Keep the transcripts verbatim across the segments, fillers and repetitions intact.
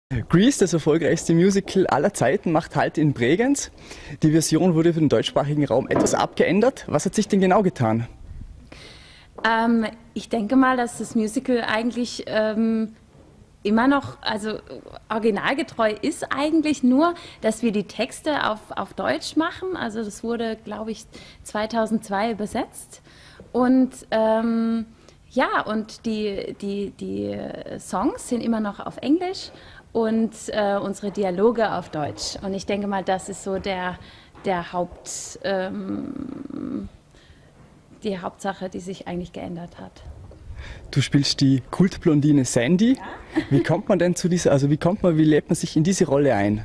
Grease, das erfolgreichste Musical aller Zeiten, macht Halt in Bregenz. Die Version wurde für den deutschsprachigen Raum etwas abgeändert. Was hat sich denn genau getan? Ähm, ich denke mal, dass das Musical eigentlich ähm, immer noch, also originalgetreu ist eigentlich, nur, dass wir die Texte auf, auf Deutsch machen. Also das wurde, glaube ich, zweitausendzwei übersetzt. Und ähm, ja, und die, die, die Songs sind immer noch auf Englisch und äh, unsere Dialoge auf Deutsch. Und ich denke mal, das ist so der, der Haupt, ähm, die Hauptsache, die sich eigentlich geändert hat. Du spielst die Kultblondine Sandy. Ja? Wie kommt man denn zu dieser, also wie kommt man, wie lebt man sich in diese Rolle ein?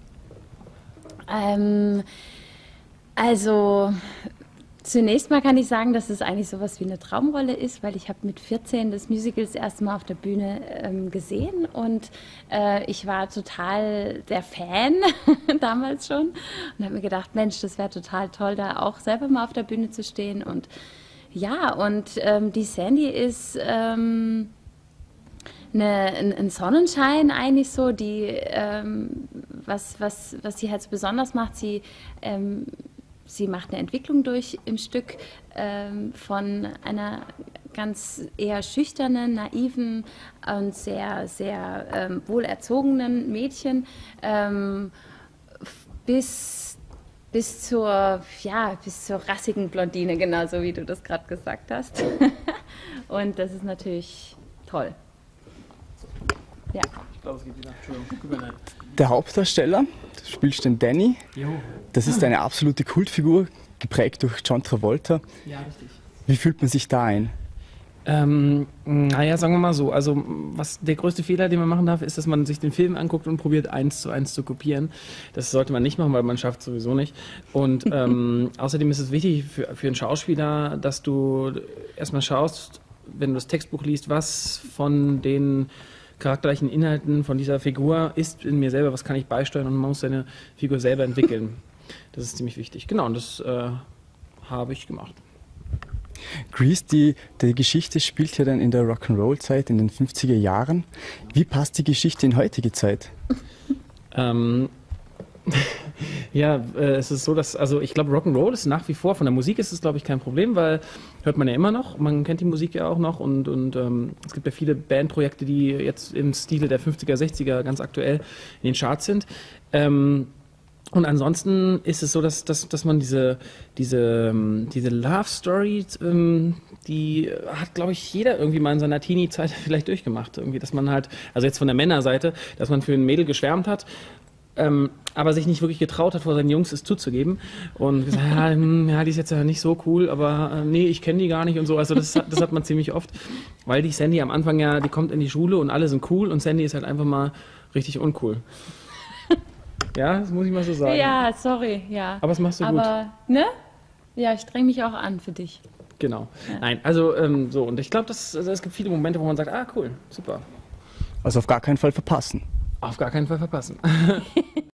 Ähm, also zunächst mal kann ich sagen, dass es eigentlich sowas wie eine Traumrolle ist, weil ich habe mit vierzehn das Musical das erste Mal auf der Bühne ähm, gesehen und äh, ich war total der Fan damals schon und habe mir gedacht, Mensch, das wäre total toll, da auch selber mal auf der Bühne zu stehen. Und ja, und ähm, die Sandy ist ähm, eine, ein, ein Sonnenschein eigentlich so, die ähm, was, was, was sie halt so besonders macht, sie ähm, Sie macht eine Entwicklung durch im Stück ähm, von einer ganz eher schüchternen, naiven und sehr, sehr ähm, wohlerzogenen Mädchen ähm, bis, bis, zur, ja, bis zur rassigen Blondine, genauso wie du das gerade gesagt hast. Und das ist natürlich toll. Ja. Ich glaube, es geht wieder. Entschuldigung. Der Hauptdarsteller, du spielst den Danny. Jo. Das ist eine absolute Kultfigur, geprägt durch John Travolta. Ja, richtig. Wie fühlt man sich da ein? Ähm, naja, sagen wir mal so, also was der größte Fehler, den man machen darf, ist, dass man sich den Film anguckt und probiert, eins zu eins zu kopieren. Das sollte man nicht machen, weil man schafft es sowieso nicht. Und ähm, außerdem ist es wichtig für, für einen Schauspieler, dass du erstmal schaust, wenn du das Textbuch liest, was von den charakterlichen Inhalten von dieser Figur ist in mir selber, was kann ich beisteuern, und man muss seine Figur selber entwickeln. Das ist ziemlich wichtig. Genau, und das äh, habe ich gemacht. Grease, die, die Geschichte spielt ja dann in der Rock'n'Roll-Zeit, in den fünfziger Jahren. Wie passt die Geschichte in heutige Zeit? Ähm, ja, äh, es ist so, dass, also ich glaube, Rock'n'Roll ist nach wie vor, von der Musik ist es, glaube ich, kein Problem, weil hört man ja immer noch, man kennt die Musik ja auch noch, und, und ähm, es gibt ja viele Bandprojekte, die jetzt im Stile der fünfziger, sechziger ganz aktuell in den Charts sind. Ähm, Und ansonsten ist es so, dass, dass, dass man diese, diese, diese Love Story, ähm, die hat, glaube ich, jeder irgendwie mal in seiner Teenie-Zeit vielleicht durchgemacht. Irgendwie, dass man halt, also jetzt von der Männerseite, dass man für ein Mädel geschwärmt hat, ähm, aber sich nicht wirklich getraut hat, vor seinen Jungs es zuzugeben. Und gesagt, ja, hm, ja, die ist jetzt ja nicht so cool, aber äh, nee, ich kenne die gar nicht und so. Also das, das hat man ziemlich oft, weil die Sandy am Anfang ja, die kommt in die Schule und alle sind cool und Sandy ist halt einfach mal richtig uncool. Ja, das muss ich mal so sagen. Ja, sorry, ja. Aber das machst du gut. Aber, ne? Ja, ich streng mich auch an für dich. Genau. Ja. Nein, also ähm, so, und ich glaube, also, es gibt viele Momente, wo man sagt, ah, cool, super. Also auf gar keinen Fall verpassen. Auf gar keinen Fall verpassen.